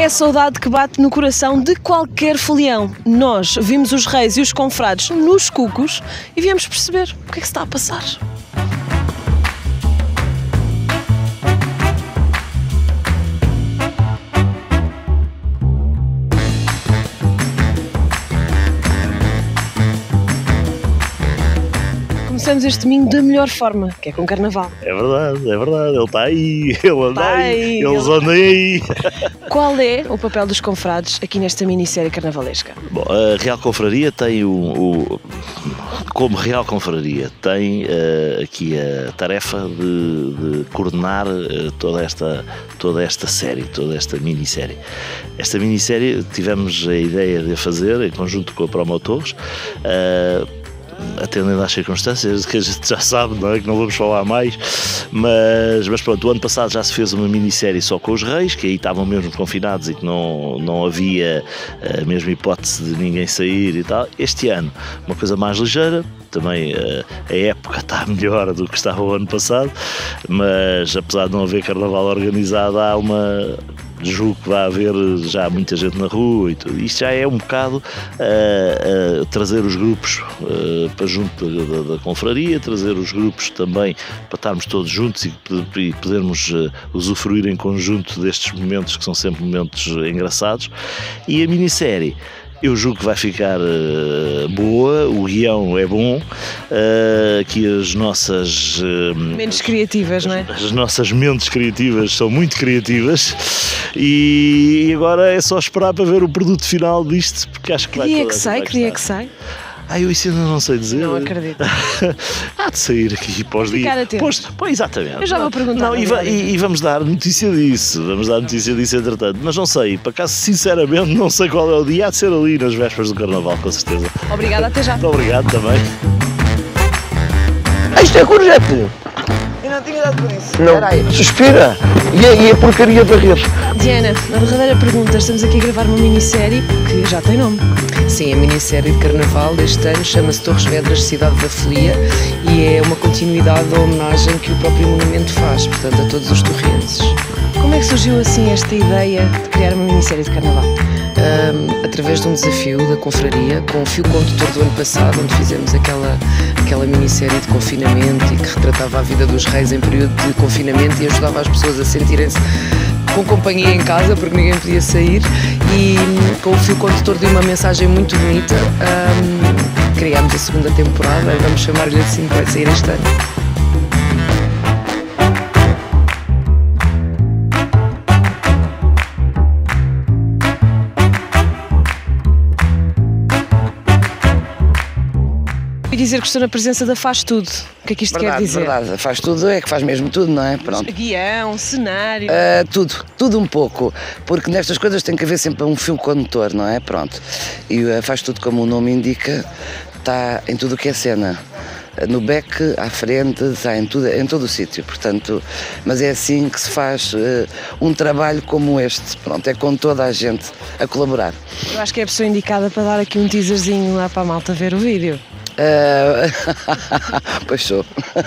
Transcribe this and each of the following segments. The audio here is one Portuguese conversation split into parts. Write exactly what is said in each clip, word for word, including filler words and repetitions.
É saudade que bate no coração de qualquer folião. Nós vimos os reis e os confrades nos cucos e viemos perceber o que é que se está a passar. Começamos este domingo da melhor forma, que é com Carnaval. É verdade, é verdade, ele está aí, ele anda Tá aí, aí, eles ele- andam aí. Qual é o papel dos confrades aqui nesta minissérie carnavalesca? Bom, a Real Confraria tem o, o como Real Confraria tem uh, aqui a tarefa de, de coordenar uh, toda esta toda esta série, toda esta minissérie. Esta minissérie tivemos a ideia de a fazer em conjunto com a Promotores. Uh, atendendo às circunstâncias que a gente já sabe, não é? Que não vamos falar mais, mas, mas pronto, o ano passado já se fez uma minissérie só com os reis, que aí estavam mesmo confinados e que não, não havia a mesma hipótese de ninguém sair e tal. Este ano, uma coisa mais ligeira, também a época está melhor do que estava o ano passado, mas apesar de não haver carnaval organizado, há uma... julgo que vai haver já muita gente na rua e tudo. Isto já é um bocado uh, uh, trazer os grupos uh, para junto da, da, da confraria, trazer os grupos também para estarmos todos juntos e, e podermos uh, usufruir em conjunto destes momentos que são sempre momentos engraçados. E a minissérie, eu julgo que vai ficar uh, boa, o guião é bom, uh, aqui as nossas... Uh, Menos criativas, não é? As nossas mentes criativas são muito criativas e, e agora é só esperar para ver o produto final disto, porque acho que vai... Que dia é toda que a gente sai? vai Que dia é que gostar. sai? Ah, eu isso ainda não sei dizer. Não acredito. Há de sair aqui para os dias. Ficar atentos. Pois, pois, exatamente. Eu já vou perguntar, Não, e, na va- verdade. e- e vamos dar notícia disso. Vamos dar notícia disso entretanto. Mas não sei, por acaso, sinceramente, não sei qual é o dia. Há de ser ali nas vésperas do Carnaval, com certeza. Obrigada, até já. Muito obrigado também. Isto é courgette! Eu não tinha dado por isso. Não, Espera aí. suspira! E a, e a porcaria da rede? Diana, na derradeira pergunta, estamos aqui a gravar uma minissérie que já tem nome. Sim, a minissérie de Carnaval deste ano chama-se Torres Vedras, Cidade da Folia, e é uma continuidade da homenagem que o próprio monumento faz, portanto, a todos os torrenses. Como é que surgiu assim esta ideia de criar uma minissérie de Carnaval? Um, através de um desafio da confraria, com o fio condutor do ano passado, onde fizemos aquela, aquela minissérie de confinamento e que retratava a vida dos reis em período de confinamento e ajudava as pessoas a sentirem-se com companhia em casa, porque ninguém podia sair, e hum, com o fio condutor de uma mensagem muito bonita, hum, criámos a segunda temporada, vamos chamar-lhe assim, que vai sair este ano. E dizer que estou na presença da Faz Tudo. O que é que isto quer Verdade, dizer? verdade. Faz tudo, é que faz mesmo tudo, não é? Pronto. Guião, cenário... Ah, tudo, tudo um pouco, porque nestas coisas tem que haver sempre um fio condutor, não é? Pronto. E ah, faz tudo como o nome indica, está em tudo o que é cena. No back, à frente, está em, tudo, em todo o sítio, portanto, mas é assim que se faz uh, um trabalho como este, pronto, é com toda a gente a colaborar. Eu acho que é a pessoa indicada para dar aqui um teaserzinho lá para a malta ver o vídeo. Uh, pois sou.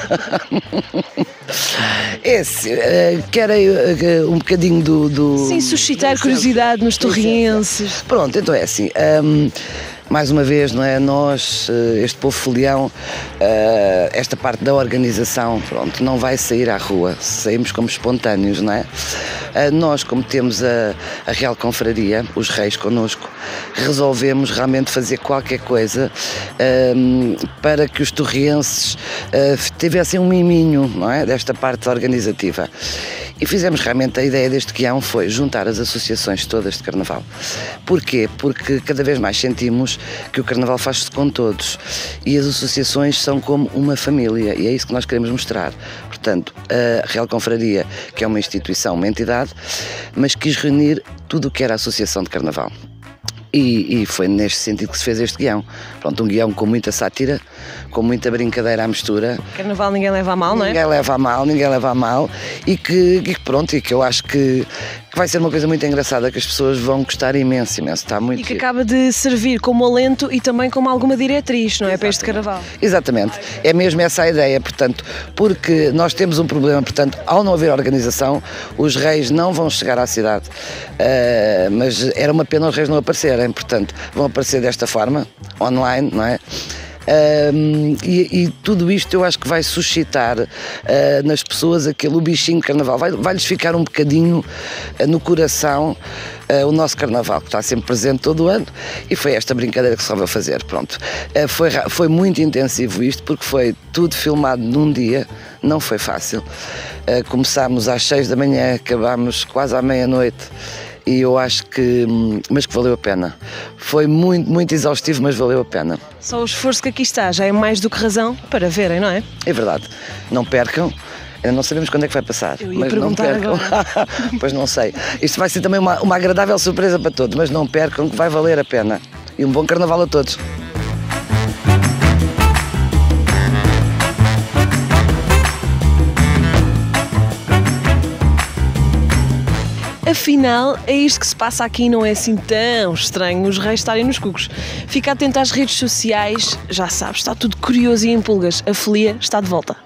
Esse, uh, querem uh, um bocadinho do... do Sim, suscitar do- curiosidade nos torrienses. Pronto, então é assim, um, mais uma vez, não é, nós, uh, este povo folião, uh, esta parte da organização, pronto, não vai sair à rua, saímos como espontâneos, não é? Uh, nós, como temos a, a Real Confraria, os reis connosco, resolvemos realmente fazer qualquer coisa um, para que os torrienses uh, tivessem um miminho, não é, desta parte organizativa. E fizemos realmente, a ideia deste guião foi juntar as associações todas de Carnaval. Porquê? Porque cada vez mais sentimos que o Carnaval faz-se com todos e as associações são como uma família e é isso que nós queremos mostrar. Portanto, a Real Confraria, que é uma instituição, uma entidade, mas quis reunir tudo o que era a associação de Carnaval. E, e foi neste sentido que se fez este guião. Pronto, um guião com muita sátira, com muita brincadeira à mistura. Carnaval ninguém leva a mal, não é? Ninguém leva a mal, ninguém leva a mal e que, e que pronto, e que eu acho que, que vai ser uma coisa muito engraçada, que as pessoas vão gostar imenso, imenso. Está muito E que giro. acaba de servir como alento e também como alguma diretriz, não é? Para este carnaval. Exatamente, é mesmo essa a ideia, portanto, porque nós temos um problema, portanto, ao não haver organização, os reis não vão chegar à cidade, uh, mas era uma pena os reis não aparecerem, portanto, vão aparecer desta forma, online, não é? Um, e, e tudo isto eu acho que vai suscitar uh, nas pessoas aquele o bichinho de carnaval, vai, vai-lhes ficar um bocadinho uh, no coração uh, o nosso carnaval, que está sempre presente todo o ano, e foi esta brincadeira que se resolveu fazer, pronto. Uh, foi, foi muito intensivo isto, porque foi tudo filmado num dia, não foi fácil. Uh, começámos às seis da manhã, acabámos quase à meia-noite. E eu acho que, mas que valeu a pena. Foi muito, muito exaustivo, mas valeu a pena. Só o esforço que aqui está já é mais do que razão para verem, não é? É verdade. Não percam. Ainda não sabemos quando é que vai passar. Eu ia mas não perguntar percam. agora. Pois não sei. Isto vai ser também uma, uma agradável surpresa para todos, mas não percam, que vai valer a pena. E um bom carnaval a todos. Afinal, é isto que se passa aqui, não é assim tão estranho os reis estarem nos cucos. Fica atento às redes sociais, já sabes, está tudo curioso e em pulgas. A folia está de volta.